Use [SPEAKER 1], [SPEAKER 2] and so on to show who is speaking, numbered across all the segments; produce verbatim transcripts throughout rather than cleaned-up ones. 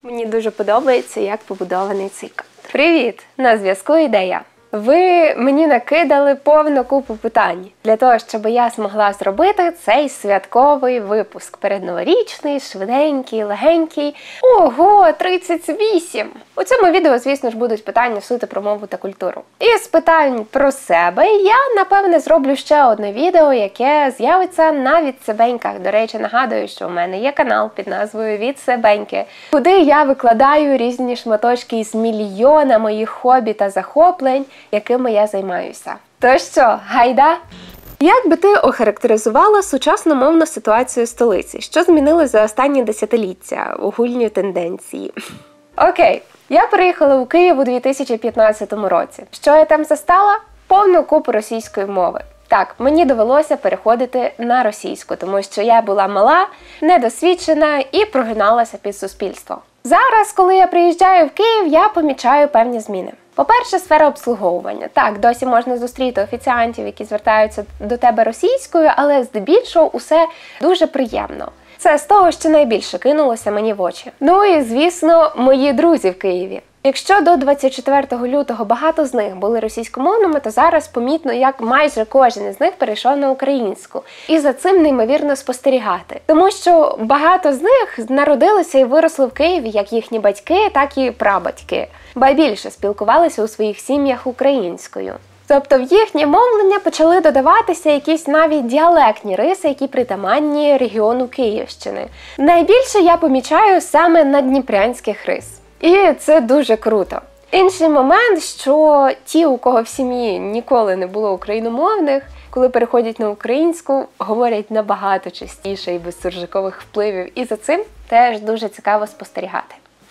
[SPEAKER 1] Мені дуже подобається, як побудований цей кадр. Привіт! На зв'язку ідея. Ви мені накидали повну купу питань для того, щоб я змогла зробити цей святковий випуск. Передноворічний, швиденький, легенький. Ого, тридцять вісім! У цьому відео, звісно ж, будуть питання суто про мову та культуру. І з питань про себе я, напевне, зроблю ще одне відео, яке з'явиться на Відсебеньках. До речі, нагадую, що у мене є канал під назвою Відсебеньки, куди я викладаю різні шматочки із мільйона моїх хобі та захоплень, якими я займаюся. То що, гайда? Як би ти охарактеризувала сучасну мовну ситуацію столиці? Що змінилось за останні десятиліття? Огульні тенденції. Окей, я переїхала у Київ у дві тисячі п'ятнадцятому році. Що я там застала? Повну купу російської мови. Так, мені довелося переходити на російську, тому що я була мала, недосвідчена і прогиналася під суспільство. Зараз, коли я приїжджаю в Київ, я помічаю певні зміни. По-перше, сфера обслуговування. Так, досі можна зустріти офіціантів, які звертаються до тебе російською, але здебільшого усе дуже приємно. Це з того, що найбільше кинулося мені в очі. Ну і, звісно, мої друзі в Києві. Якщо до двадцять четвертого лютого багато з них були російськомовними, то зараз помітно, як майже кожен із них перейшов на українську. І за цим неймовірно спостерігати. Тому що багато з них народилися і виросли в Києві, як їхні батьки, так і прабатьки. Ба більше спілкувалися у своїх сім'ях українською. Тобто в їхнє мовлення почали додаватися якісь навіть діалектні риси, які притаманні регіону Київщини. Найбільше я помічаю саме наддніпрянських рис. І це дуже круто. Інший момент, що ті, у кого в сім'ї ніколи не було україномовних, коли переходять на українську, говорять набагато частіше і без суржикових впливів. І за цим теж дуже цікаво спостерігати.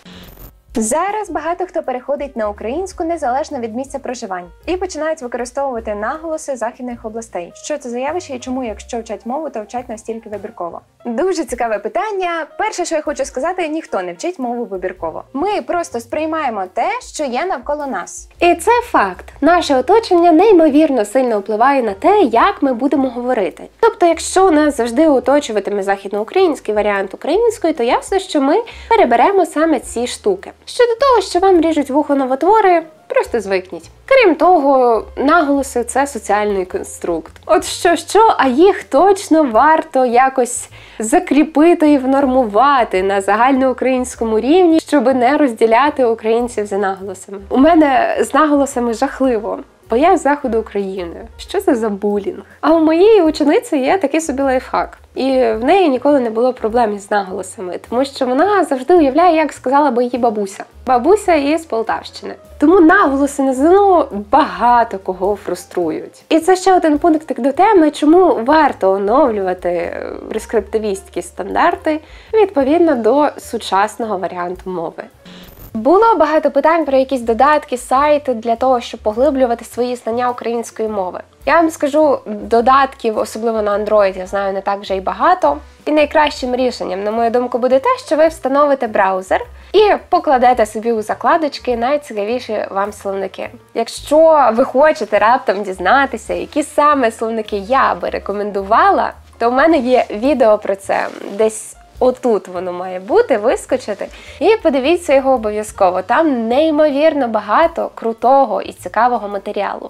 [SPEAKER 1] Зараз багато хто переходить на українську незалежно від місця проживання і починають використовувати наголоси західних областей. Що це за явище і чому, якщо вчать мову, то вчать настільки вибірково? Дуже цікаве питання. Перше, що я хочу сказати, ніхто не вчить мову вибірково. Ми просто сприймаємо те, що є навколо нас. І це факт. Наше оточення неймовірно сильно впливає на те, як ми будемо говорити. Тобто, якщо нас завжди оточуватиме західноукраїнський варіант української, то ясно, що ми переберемо саме ці штуки. Щодо того, що вам ріжуть вухо новотвори, просто звикніть. Крім того, наголоси – це соціальний конструкт. От що-що, а їх точно варто якось закріпити і внормувати на загальноукраїнському рівні, щоб не розділяти українців за наголосами. У мене з наголосами жахливо. Бо я з заходу України. Що це за булінг? А у моєї учениці є такий собі лайфхак. І в неї ніколи не було проблем із наголосами, тому що вона завжди уявляє, як сказала би її бабуся. Бабуся із Полтавщини. Тому наголоси на ЗНО багато кого фруструють. І це ще один пунктик до теми, чому варто оновлювати прескриптивістські стандарти відповідно до сучасного варіанту мови. Було багато питань про якісь додатки, сайти для того, щоб поглиблювати свої знання української мови. Я вам скажу, додатків, особливо на Android, я знаю, не так вже й багато. І найкращим рішенням, на мою думку, буде те, що ви встановите браузер і покладете собі у закладочки найцікавіші вам словники. Якщо ви хочете раптом дізнатися, які саме словники я би рекомендувала, то в мене є відео про це десь. Отут воно має бути, вискочити. І подивіться його обов'язково. Там неймовірно багато крутого і цікавого матеріалу.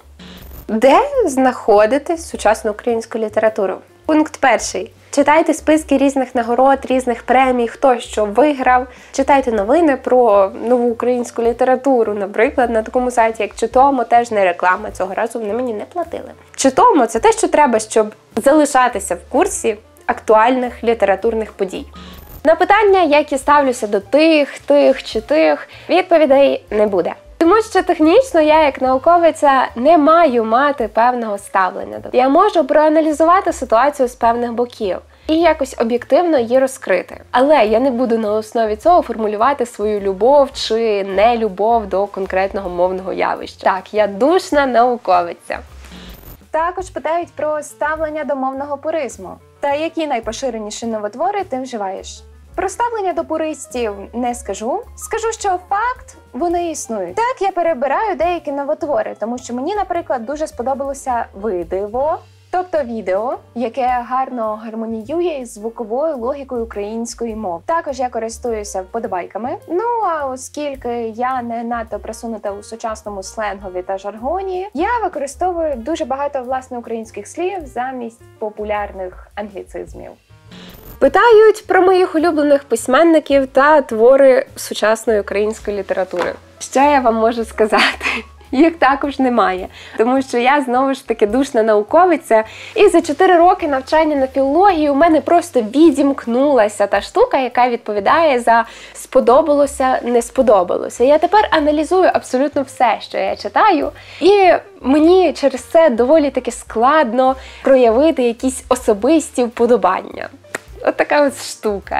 [SPEAKER 1] Де знаходити сучасну українську літературу? Пункт перший. Читайте списки різних нагород, різних премій, хто що виграв. Читайте новини про нову українську літературу. Наприклад, на такому сайті, як Читомо, теж не реклама. Цього разу вони мені не платили. Читомо – це те, що треба, щоб залишатися в курсі актуальних літературних подій. На питання, як я ставлюся до тих, тих чи тих, відповідей не буде. Тому що технічно я, як науковиця, не маю мати певного ставлення. Я можу проаналізувати ситуацію з певних боків і якось об'єктивно її розкрити. Але я не буду на основі цього формулювати свою любов чи нелюбов до конкретного мовного явища. Так, я душна науковиця. Також питають про ставлення до мовного пуризму. Та які найпоширеніші новотвори ти вживаєш? Про ставлення до пуристів не скажу. Скажу, що факт, вони існують. Так, я перебираю деякі новотвори, тому що мені, наприклад, дуже сподобалося видиво, Тобто відео, яке гарно гармоніює із звуковою логікою української мови. Також я користуюся вподобайками. Ну, а оскільки я не надто просунута у сучасному сленгові та жаргоні, я використовую дуже багато власне українських слів замість популярних англіцизмів. Питають про моїх улюблених письменників та твори сучасної української літератури. Що я вам можу сказати? Їх також немає, тому що я, знову ж таки, душна науковиця, і за чотири роки навчання на філології у мене просто відімкнулася та штука, яка відповідає за сподобалося, не сподобалося. Я тепер аналізую абсолютно все, що я читаю, і мені через це доволі таки складно проявити якісь особисті вподобання. От така от штука.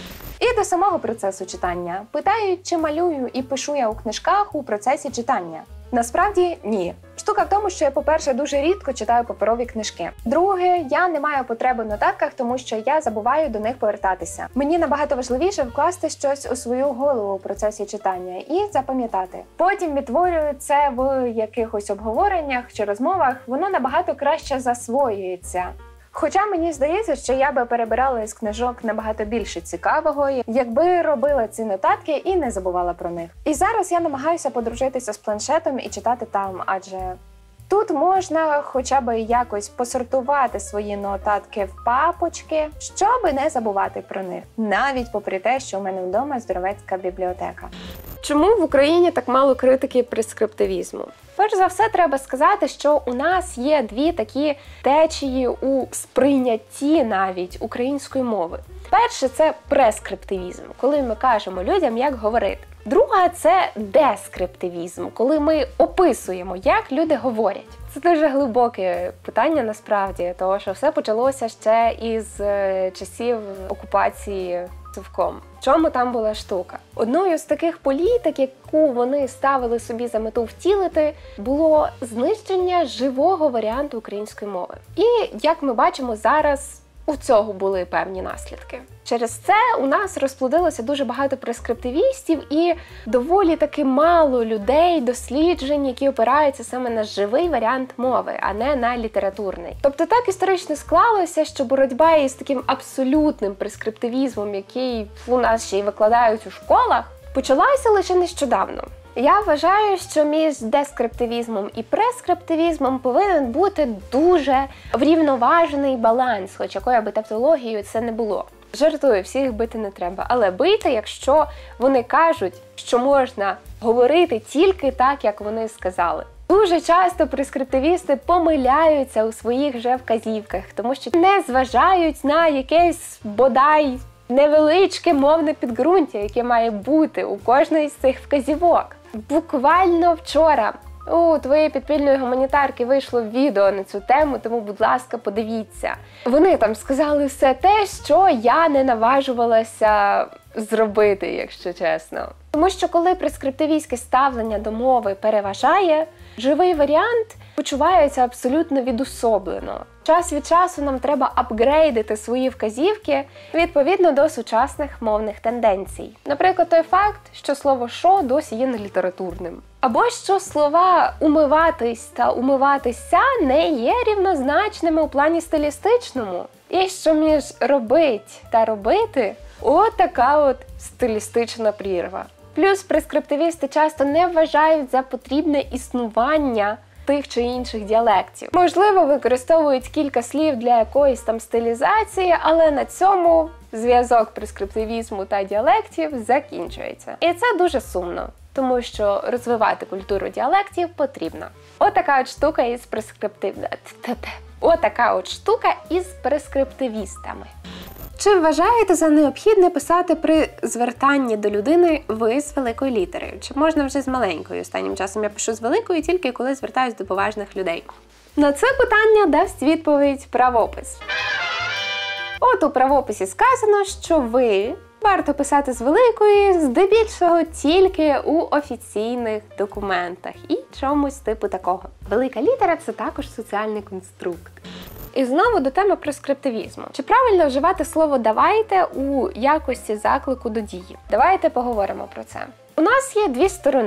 [SPEAKER 1] І до самого процесу читання. Питають, чи малюю і пишу я у книжках у процесі читання. Насправді, ні. Штука в тому, що я, по-перше, дуже рідко читаю паперові книжки. Друге, я не маю потреби в нотатках, тому що я забуваю до них повертатися. Мені набагато важливіше вкласти щось у свою голову у процесі читання і запам'ятати. Потім відтворюю це в якихось обговореннях чи розмовах, воно набагато краще засвоюється. Хоча мені здається, що я би перебирала із книжок набагато більше цікавого, якби робила ці нотатки і не забувала про них. І зараз я намагаюся подружитися з планшетом і читати там, адже тут можна хоча б якось посортувати свої нотатки в папочки, щоби не забувати про них, навіть попри те, що у мене вдома здоровецька бібліотека. Чому в Україні так мало критики прескриптивізму? Перш за все, треба сказати, що у нас є дві такі течії у сприйнятті навіть української мови. Перше – це прескриптивізм, коли ми кажемо людям, як говорити. Друга – це дескриптивізм, коли ми описуємо, як люди говорять. Це дуже глибоке питання насправді, тому що все почалося ще із часів окупації Совком. В чому там була штука? Одною з таких політик, яку вони ставили собі за мету втілити, було знищення живого варіанту української мови. І, як ми бачимо, зараз у цього були певні наслідки. Через це у нас розплодилося дуже багато прескриптивістів і доволі таки мало людей, досліджень, які опираються саме на живий варіант мови, а не на літературний. Тобто так історично склалося, що боротьба із таким абсолютним прескриптивізмом, який у нас ще й викладають у школах, почалася лише нещодавно. Я вважаю, що між дескриптивізмом і прескриптивізмом повинен бути дуже врівноважений баланс, хоч якою би тавтологією це не було. Жартую, всіх бити не треба, але бити, якщо вони кажуть, що можна говорити тільки так, як вони сказали. Дуже часто прескриптивісти помиляються у своїх же вказівках, тому що не зважають на якесь, бодай, невеличке мовне підґрунтя, яке має бути у кожної з цих вказівок. Буквально вчора у твоєї підпільної гуманітарки вийшло відео на цю тему, тому, будь ласка, подивіться. Вони там сказали все те, що я не наважувалася зробити, якщо чесно. Тому що коли прескриптивістське ставлення до мови переважає, живий варіант почувається абсолютно відособлено. Час від часу нам треба апгрейдити свої вказівки відповідно до сучасних мовних тенденцій. Наприклад, той факт, що слово «шо» досі є нелітературним. Або що слова «умиватись» та «умиватися» не є рівнозначними у плані стилістичному. І що між «робить» та «робити» – от така от стилістична прірва. Плюс прескриптивісти часто не вважають за потрібне існування тих чи інших діалектів. Можливо, використовують кілька слів для якоїсь там стилізації, але на цьому зв'язок прескриптивізму та діалектів закінчується. І це дуже сумно, тому що розвивати культуру діалектів потрібно. Отака от штука із прескриптив... Отака от штука із прескриптивістами. Чи вважаєте за необхідне писати при звертанні до людини ви з великої літери? Чи можна вже з маленької? Останнім часом я пишу з великої тільки коли звертаюсь до поважних людей. На це питання дасть відповідь правопис. От у правописі сказано, що ви варто писати з великої, здебільшого тільки у офіційних документах і чомусь типу такого. Велика літера – це також соціальний конструкт. І знову до теми прескриптивізму. Чи правильно вживати слово «давайте» у якості заклику до дії? Давайте поговоримо про це. У нас є дві сторони.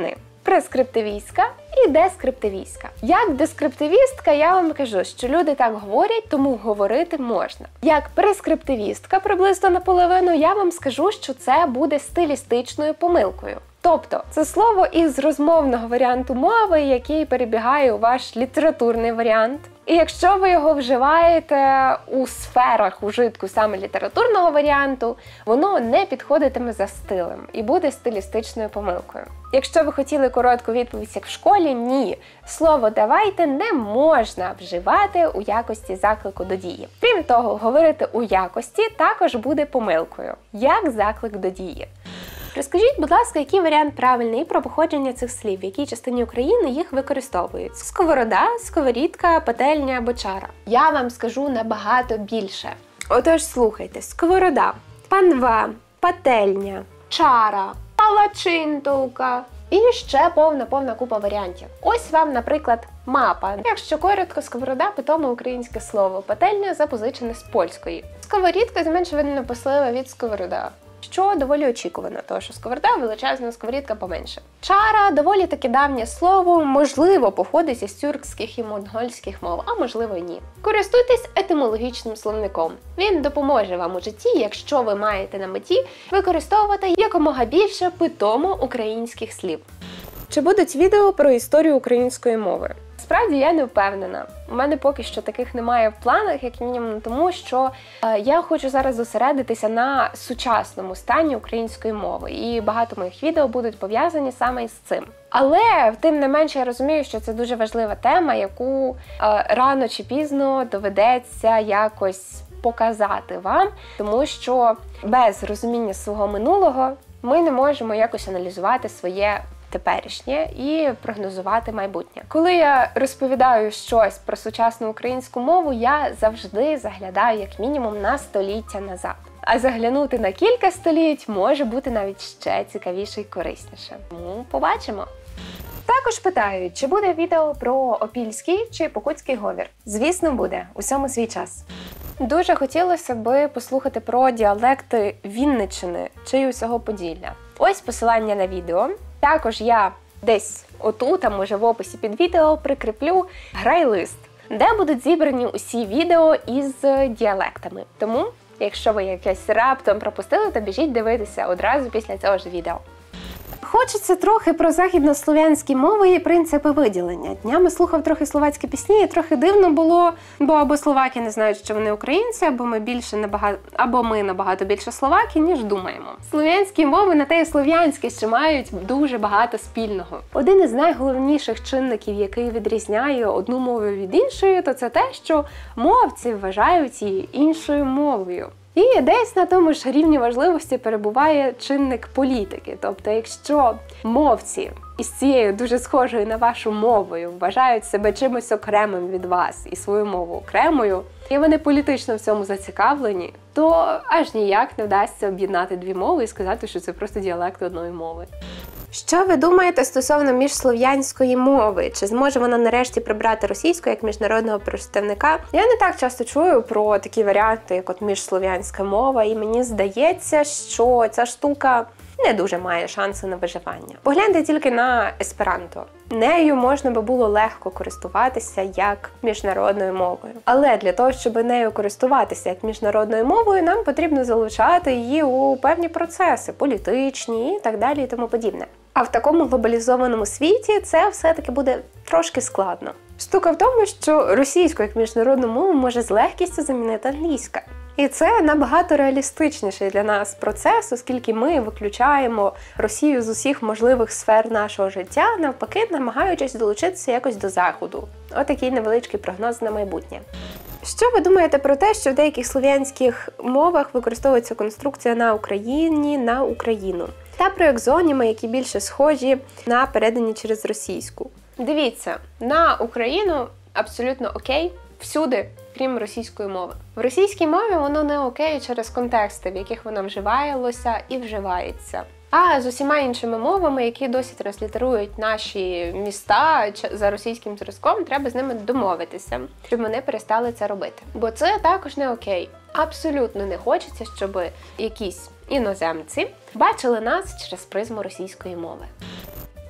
[SPEAKER 1] прескриптивістська і дескриптивістська. Як дескриптивістка, я вам кажу, що люди так говорять, тому говорити можна. Як прескриптивістка, приблизно наполовину, я вам скажу, що це буде стилістичною помилкою. Тобто, це слово із розмовного варіанту мови, який перебігає у ваш літературний варіант. І якщо ви його вживаєте у сферах ужитку саме літературного варіанту, воно не підходитиме за стилем і буде стилістичною помилкою. Якщо ви хотіли коротку відповідь, як в школі, ні. Слово «давайте» не можна вживати у якості заклику до дії. Крім того, говорити у якості також буде помилкою, як заклик до дії. Розкажіть, будь ласка, який варіант правильний про походження цих слів, в якій частині України їх використовують? Сковорода, сковорідка, пательня або чара. Я вам скажу набагато більше. Отож, слухайте. Сковорода, панва, пательня, чара, палачинтовка і ще повна-повна купа варіантів. Ось вам, наприклад, мапа. Якщо коротко, сковорода – питоме українське слово, пательня запозичене з польської. Сковорідка зменш видно послива від сковорода. Що доволі очікувано, тому що сковорода величезна, сковорідка поменше. Чара – доволі таки давнє слово, можливо, походить із тюркських і монгольських мов, а можливо і ні. Користуйтесь етимологічним словником. Він допоможе вам у житті, якщо ви маєте на меті використовувати якомога більше питомо українських слів. Чи будуть відео про історію української мови? Справді, я не впевнена. У мене поки що таких немає в планах, як мінімум, тому що е, я хочу зараз зосередитися на сучасному стані української мови. І багато моїх відео будуть пов'язані саме із цим. Але, тим не менше, я розумію, що це дуже важлива тема, яку е, рано чи пізно доведеться якось показати вам, тому що без розуміння свого минулого ми не можемо якось аналізувати своє теперішнє і прогнозувати майбутнє. Коли я розповідаю щось про сучасну українську мову, я завжди заглядаю як мінімум на століття назад. А заглянути на кілька століть може бути навіть ще цікавіше і корисніше. Тому побачимо. Також питають, чи буде відео про опільський чи покутський говір. Звісно, буде. Усьому свій час. Дуже хотілося би послухати про діалекти Вінниччини чи усього Поділля. Ось посилання на відео. Також я десь отут, а може в описі під відео, прикріплю грайлист, де будуть зібрані усі відео із діалектами. Тому, якщо ви якесь раптом пропустили, то біжіть дивитися одразу після цього ж відео. Хочеться трохи про західнослов'янські мови і принципи виділення. Днями слухав трохи словацькі пісні, і трохи дивно було, бо або словаки не знають, що вони українці, або ми більше набагато, або ми набагато більше словаки, ніж думаємо. Слов'янські мови на те й слов'янські, що мають дуже багато спільного. Один із найголовніших чинників, який відрізняє одну мову від іншої, то це те, що мовці вважають її іншою мовою. І десь на тому ж рівні важливості перебуває чинник політики. Тобто, якщо мовці із цією дуже схожою на вашу мовою вважають себе чимось окремим від вас і свою мову окремою, і вони політично в цьому зацікавлені, то аж ніяк не вдасться об'єднати дві мови і сказати, що це просто діалект одної мови. Що ви думаєте стосовно міжслов'янської мови? Чи зможе вона нарешті прибрати російську як міжнародного представника? Я не так часто чую про такі варіанти, як от міжслов'янська мова, і мені здається, що ця штука не дуже має шанси на виживання. Погляньте тільки на есперанто. Нею можна би було легко користуватися як міжнародною мовою. Але для того, щоб нею користуватися як міжнародною мовою, нам потрібно залучати її у певні процеси, політичні і так далі і тому подібне. А в такому глобалізованому світі це все-таки буде трошки складно. Штука в тому, що російську як міжнародну мову може з легкістю замінити англійська. І це набагато реалістичніший для нас процес, оскільки ми виключаємо Росію з усіх можливих сфер нашого життя, навпаки, намагаючись долучитися якось до Заходу. Отакий невеличкий прогноз на майбутнє. Що ви думаєте про те, що в деяких слов'янських мовах використовується конструкція «на Україні», «на Україну»? Та про екзоніми, які більше схожі на передані через російську. Дивіться, «на Україну» абсолютно окей всюди, крім російської мови. В російській мові воно не окей через контексти, в яких воно вживалося і вживається. А з усіма іншими мовами, які досі транслітерують наші міста за російським зразком, треба з ними домовитися, щоб вони перестали це робити. Бо це також не окей. Абсолютно не хочеться, щоб якісь іноземці бачили нас через призму російської мови.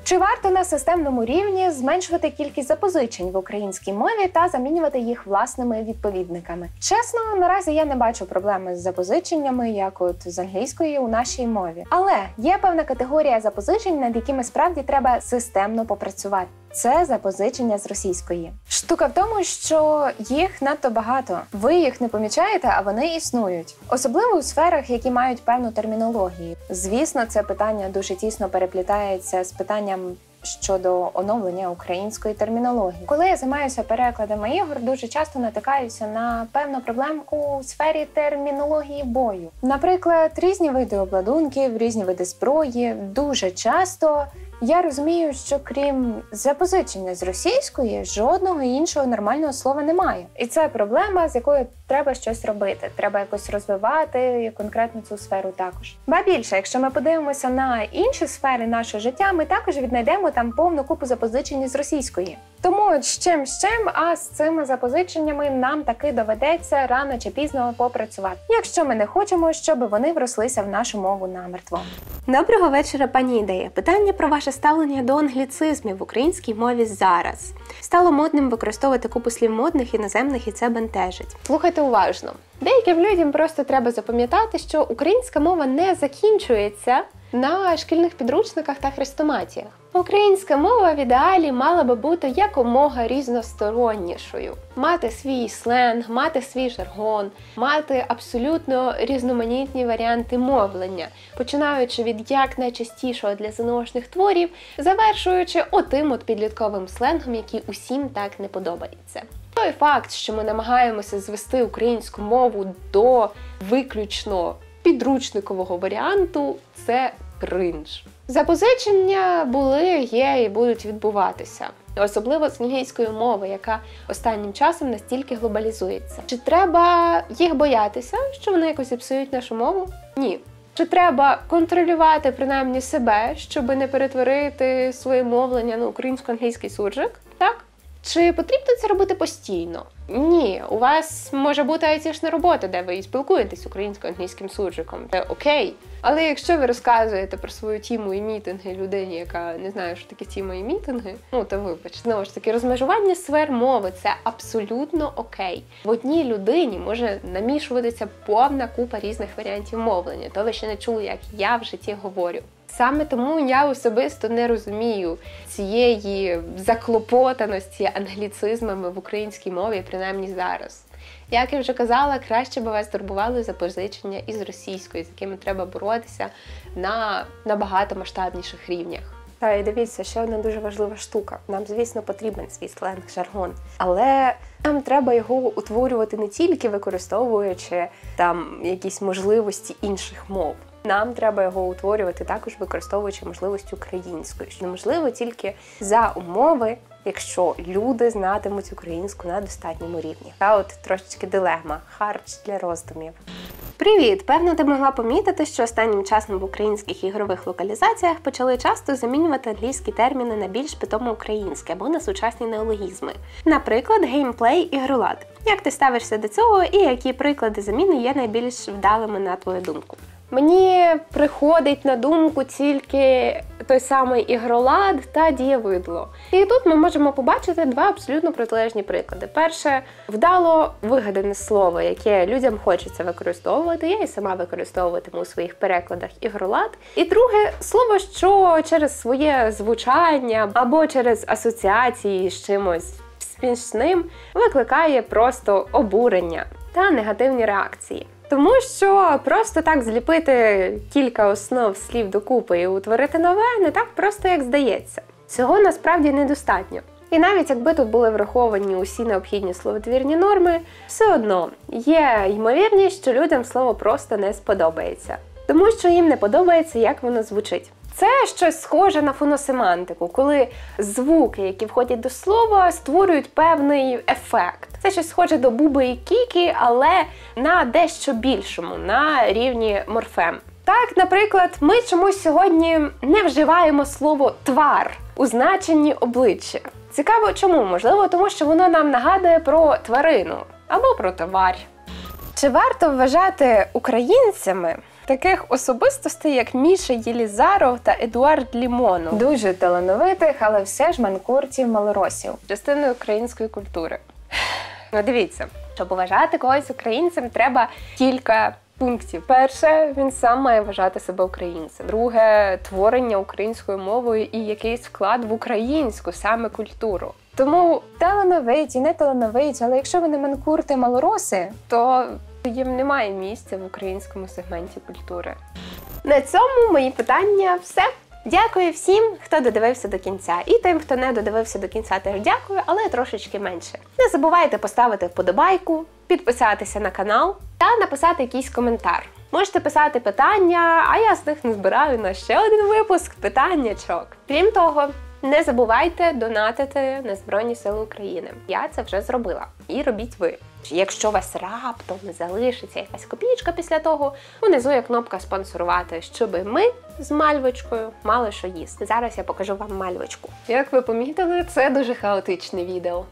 [SPEAKER 1] Чи варто на системному рівні зменшувати кількість запозичень в українській мові та замінювати їх власними відповідниками? Чесно, наразі я не бачу проблеми з запозиченнями, як от з англійської у нашій мові. Але є певна категорія запозичень, над якими справді треба системно попрацювати. Це запозичення з російської. Штука в тому, що їх надто багато. Ви їх не помічаєте, а вони існують. Особливо у сферах, які мають певну термінологію. Звісно, це питання дуже тісно переплітається з питанням щодо оновлення української термінології. Коли я займаюся перекладами ігор, дуже часто натикаюся на певну проблемку у сфері термінології бою. Наприклад, різні види обладунків, різні види зброї. Дуже часто я розумію, що крім запозичення з російської, жодного іншого нормального слова немає. І це проблема, з якою треба щось робити. Треба якось розвивати конкретно цю сферу також. Ба більше, якщо ми подивимося на інші сфери нашого життя, ми також віднайдемо там повну купу запозичень з російської. Тому от з чим з чим, а з цими запозиченнями нам таки доведеться рано чи пізно попрацювати, якщо ми не хочемо, щоб вони врослися в нашу мову намертво.
[SPEAKER 2] Доброго вечора, пані Ідея. Питання про ваше ставлення до англіцизмів в українській мові зараз. Стало модним використовувати купу слів модних, іноземних, і це бентежить.
[SPEAKER 1] Слухайте уважно. Деяким людям просто треба запам'ятати, що українська мова не закінчується на шкільних підручниках та хрестоматіях. Українська мова в ідеалі мала би бути якомога різностороннішою. Мати свій сленг, мати свій жаргон, мати абсолютно різноманітні варіанти мовлення, починаючи від як найчастішого для ЗНОшних творів, завершуючи отим от підлітковим сленгом, який усім так не подобається. Той факт, що ми намагаємося звести українську мову до виключно підручникового варіанту, це кринж. Запозичення були, є і будуть відбуватися. Особливо з англійської мови, яка останнім часом настільки глобалізується. Чи треба їх боятися, що вони якось зіпсують нашу мову? Ні. Чи треба контролювати принаймні себе, щоб не перетворити своє мовлення на українсько-англійський суржик? Так. Чи потрібно це робити постійно? Ні, у вас може бути айтішна робота, де ви і спілкуєтесь українсько-англійським суржиком. Це окей. Але якщо ви розказуєте про свою тіму і мітинги людині, яка не знає, що таке тіма і мітинги, ну то вибач. Знову ж таки, розмежування сфер мови – це абсолютно окей. В одній людині може намішуватися повна купа різних варіантів мовлення. То ви ще не чули, як я в житті говорю. Саме тому я особисто не розумію цієї заклопотаності англіцизмами в українській мові, принаймні зараз. Як я вже казала, краще би вас турбували запозичення із російської, з якими треба боротися на набагато масштабніших рівнях.
[SPEAKER 2] Та і дивіться, ще одна дуже важлива штука. Нам, звісно, потрібен свій сленг, жаргон. Але нам треба його утворювати не тільки використовуючи там якісь можливості інших мов. Нам треба його утворювати також використовуючи можливості української, що неможливо тільки за умови, якщо люди знатимуть українську на достатньому рівні. Та от трошечки дилема, харч для роздумів. Привіт! Певно, ти могла помітити, що останнім часом в українських ігрових локалізаціях почали часто замінювати англійські терміни на більш питомо українське або на сучасні неологізми. Наприклад, геймплей і ігролад. Як ти ставишся до цього і які приклади заміни є найбільш вдалими на твою думку?
[SPEAKER 1] Мені приходить на думку тільки той самий ігролад та дієвидло. І тут ми можемо побачити два абсолютно протилежні приклади. Перше, вдало вигадане слово, яке людям хочеться використовувати, я і сама використовуватиму у своїх перекладах ігролад. І друге, слово, що через своє звучання або через асоціації з чимось смішним викликає просто обурення та негативні реакції. Тому що просто так зліпити кілька основ слів докупи і утворити нове не так просто, як здається. Цього насправді недостатньо. І навіть якби тут були враховані усі необхідні словотвірні норми, все одно є ймовірність, що людям слово просто не сподобається. Тому що їм не подобається, як воно звучить. Це щось схоже на фоносемантику, коли звуки, які входять до слова, створюють певний ефект. Це щось схоже до буби і кіки, але на дещо більшому, на рівні морфем. Так, наприклад, ми чомусь сьогодні не вживаємо слово «твар» у значенні обличчя. Цікаво чому? Можливо, тому що воно нам нагадує про тварину або про товар.
[SPEAKER 2] Чи варто вважати українцями таких особистостей, як Міша Єлізаров та Едуард Лімонов.
[SPEAKER 1] Дуже талановитих, але все ж манкуртів-малоросів.
[SPEAKER 2] Частиною української культури. Ну, дивіться, щоб вважати когось українцем, треба кілька пунктів. Перше, він сам має вважати себе українцем. Друге, творення українською мовою і якийсь вклад в українську саме культуру. Тому
[SPEAKER 1] Талановиті, не талановиті, але якщо вони манкурти-малороси,
[SPEAKER 2] то їм немає місця в українському сегменті культури. На цьому мої питання все. Дякую всім, хто додивився до кінця. І тим, хто не додивився до кінця, теж дякую, але трошечки менше. Не забувайте поставити вподобайку, підписатися на канал та написати якийсь коментар. Можете писати питання, а я з них назбираю на ще один випуск питаннячок. Крім того, не забувайте донатити на Збройні Сили України. Я це вже зробила. І робіть ви. Якщо у вас раптом не залишиться якась копійка після того, внизу є кнопка «Спонсорувати», щоб ми з Мальвочкою мали що їсти. Зараз я покажу вам Мальвочку. Як ви помітили, це дуже хаотичне відео.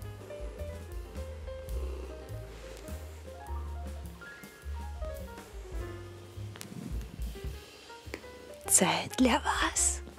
[SPEAKER 2] Це для вас.